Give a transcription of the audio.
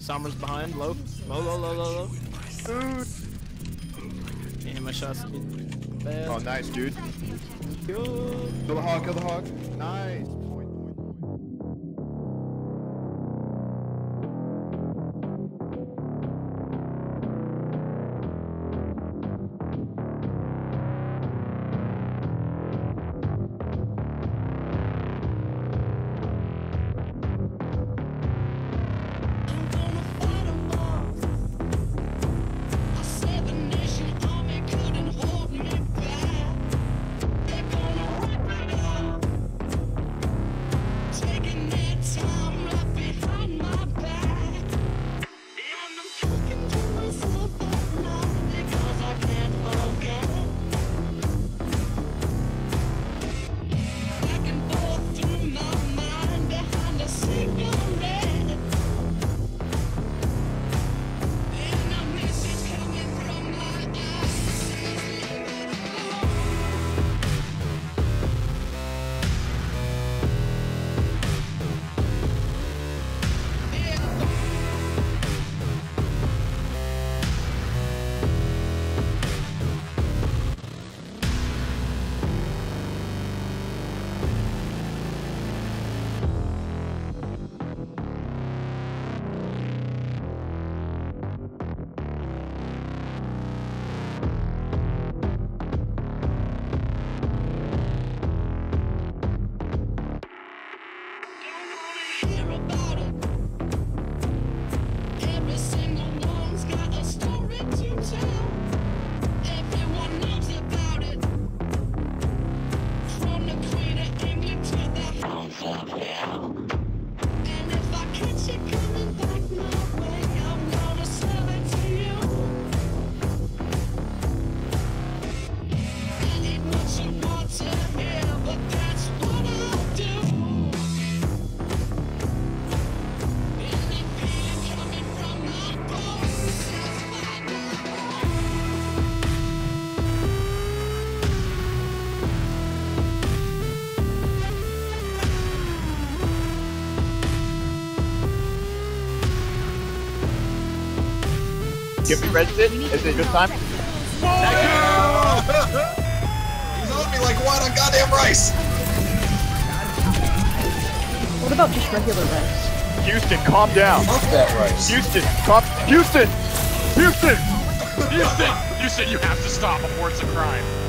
Sommer's behind, low. Low. Damn, my shots bad. Oh, nice, dude. Kill the hog, kill the hog. Nice. Give me resident. Is it a good time? He's on me like white on goddamn rice. What about just regular rice? Houston, calm down. Fuck that rice. Houston, Houston! Houston, you have to stop before it's a crime.